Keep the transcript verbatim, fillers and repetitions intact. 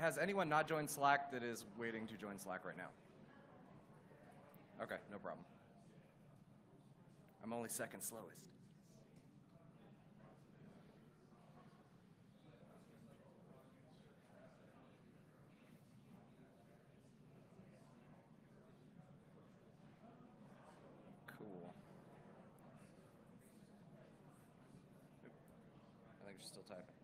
has anyone not joined Slack that is waiting to join Slack right now? Okay, no problem. I'm only second slowest. Cool. I think you're still typing.